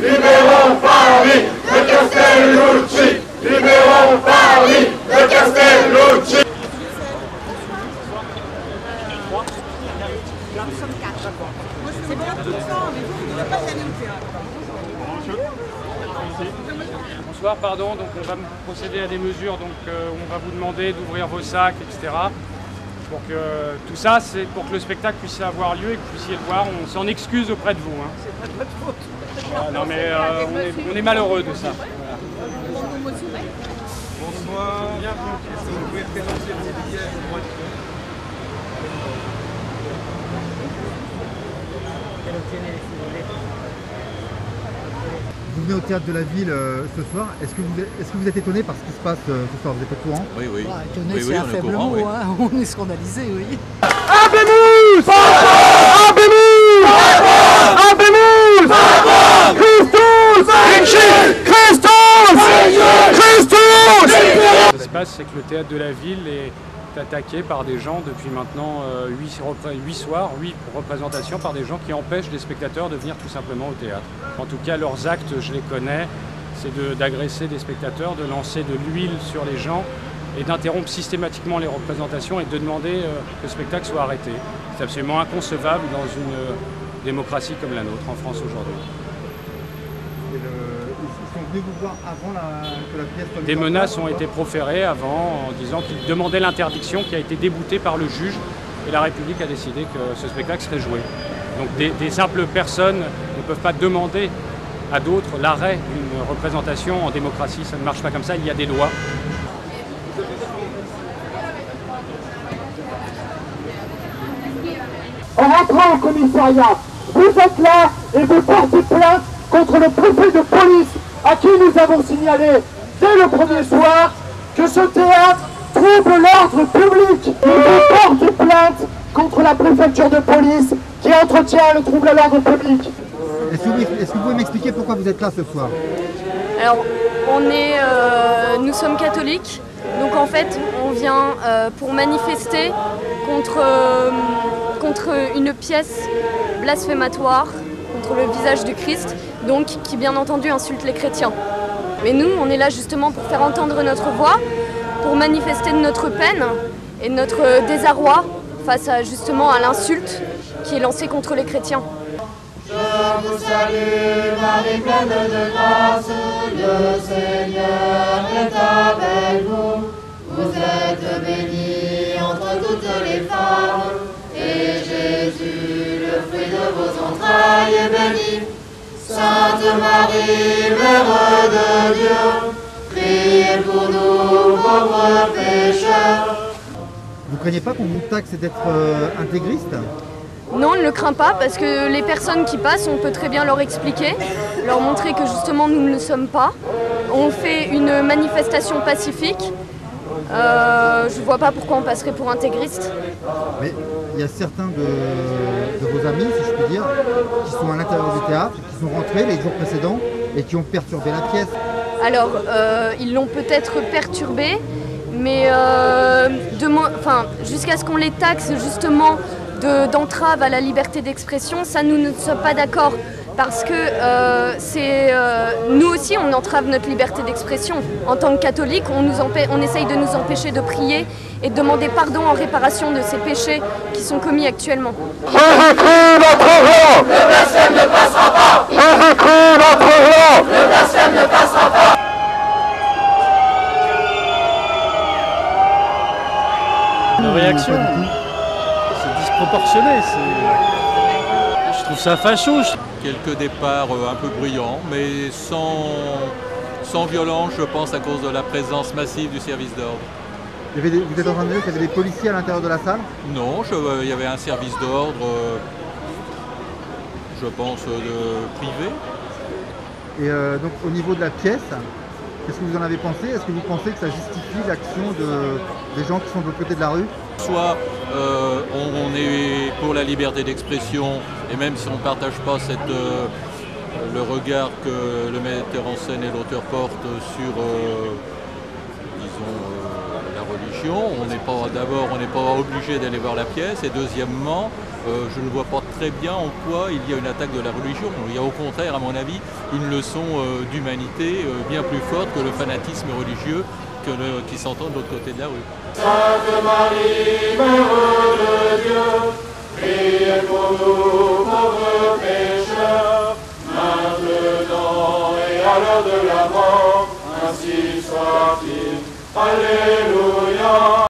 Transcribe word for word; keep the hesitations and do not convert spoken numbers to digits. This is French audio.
libérons Paris de Castellucci, libérons Paris de Castellucci. C'est bon, tout ça, mais vous, vous ne voulez pas y aller au théâtre. Bonsoir, pardon, donc on va procéder à des mesures, donc euh, on va vous demander d'ouvrir vos sacs, et cetera. Pour que euh, tout ça, c'est pour que le spectacle puisse avoir lieu et que vous puissiez le voir. On s'en excuse auprès de vous. Hein. C'est pas de votre faute. Ah, non mais euh, on, est, on est malheureux de ça. Voilà. Bonsoir, est-ce que vous pouvez présenter vos billets au droit de Vous venez au théâtre de la ville euh, ce soir. Est-ce que, est que vous êtes étonné par ce qui se passe euh, ce soir? Vous êtes au courant? Oui, oui. Bah, étonné, oui, c'est oui, un faible mot. Oui. Hein. On est scandalisé, oui. Habemus! Habemus! Habemus! Christus! Christus! Christus! Ce qui se passe, c'est que le théâtre de la ville est attaqué par des gens depuis maintenant huit soirs, huit représentations, par des gens qui empêchent les spectateurs de venir tout simplement au théâtre. En tout cas, leurs actes, je les connais, c'est d'agresser des spectateurs, de lancer de l'huile sur les gens et d'interrompre systématiquement les représentations et de demander euh, que le spectacle soit arrêté. C'est absolument inconcevable dans une euh, démocratie comme la nôtre en France aujourd'hui. Ils sont venus vous voir avant la, que la pièce soit... Des menaces ont été proférées avant en disant qu'ils demandaient l'interdiction qui a été déboutée par le juge et la République a décidé que ce spectacle serait joué. Donc des, des simples personnes ne peuvent pas demander à d'autres l'arrêt d'une représentation en démocratie. Ça ne marche pas comme ça, il y a des lois. En rentrant au commissariat, vous êtes là et vous portez plainte contre le préfet de police à qui nous avons signalé dès le premier soir que ce théâtre trouble l'ordre public. Et vous portez plainte contre la préfecture de police qui entretient le trouble à l'ordre public. Est-ce que, est que vous pouvez m'expliquer pourquoi vous êtes là ce soir? Alors, on est, euh, nous sommes catholiques, donc en fait, on vient euh, pour manifester contre, euh, contre une pièce blasphématoire, contre le visage du Christ, donc qui bien entendu insulte les chrétiens. Mais nous, on est là justement pour faire entendre notre voix, pour manifester de notre peine et de notre désarroi face à justement à l'insulte qui est lancée contre les chrétiens. Je vous salue, Marie pleine de grâce, le Seigneur est avec vous. Vous êtes bénie entre toutes les femmes, et Jésus, le fruit de vos entrailles, est béni. Sainte Marie, Mère de Dieu, priez pour nous pauvres pécheurs. Vous craignez pas qu'on vous taxe d'être euh, intégriste? Non, on ne le craint pas parce que les personnes qui passent, on peut très bien leur expliquer, leur montrer que justement nous ne le sommes pas. On fait une manifestation pacifique. Euh, je ne vois pas pourquoi on passerait pour intégriste. Mais il y a certains de, de vos amis, si je puis dire, qui sont à l'intérieur du théâtre, qui sont rentrés les jours précédents et qui ont perturbé la pièce. Alors, euh, ils l'ont peut-être perturbé, mais euh, enfin, jusqu'à ce qu'on les taxe justement d'entrave à la liberté d'expression, ça nous ne sommes pas d'accord parce que euh, c'est euh, nous aussi on entrave notre liberté d'expression. En tant que catholique, on, nous on essaye de nous empêcher de prier et de demander pardon en réparation de ces péchés qui sont commis actuellement. Jésus-Christ notre roi, le blasphème ne passera pas. Jésus-Christ notre roi, le blasphème ne passera pas. La réaction, c'est disproportionné, je trouve ça facho. Quelques départs un peu bruyants, mais sans, sans violence, je pense, à cause de la présence massive du service d'ordre. Vous êtes en train de dire qu'il y avait des policiers à l'intérieur de la salle? Non, je, il y avait un service d'ordre, je pense, de privé. Et euh, donc au niveau de la pièce, qu'est-ce que vous en avez pensé? Est-ce que vous pensez que ça justifie l'action de, des gens qui sont de l'autre côté de la rue? Soit euh, on, on est pour la liberté d'expression, et même si on ne partage pas cette, euh, le regard que le metteur en scène et l'auteur portent sur euh, disons, euh, la religion, on n'est pas d'abord on n'est pas obligé d'aller voir la pièce, et deuxièmement, euh, je ne vois pas très bien en quoi il y a une attaque de la religion. Il y a au contraire, à mon avis, une leçon euh, d'humanité euh, bien plus forte que le fanatisme religieux que le, qui s'entend de l'autre côté de la rue. Sainte Marie, Mère de Dieu, priez pour nous pauvres pécheurs, maintenant et à l'heure de la mort, ainsi soit-il. Alléluia.